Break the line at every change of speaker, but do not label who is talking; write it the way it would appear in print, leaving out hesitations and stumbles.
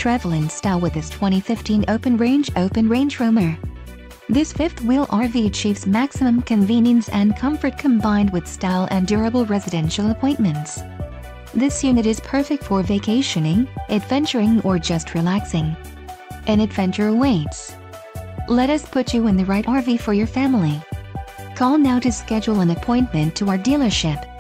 travel in style with this 2015 open range ROAMER. This fifth-wheel RV achieves maximum convenience and comfort combined with style and durable residential appointments. This unit is perfect for vacationing, adventuring, or just relaxing. An adventure awaits. Let us put you in the right RV for your family. Call now to schedule an appointment to our dealership.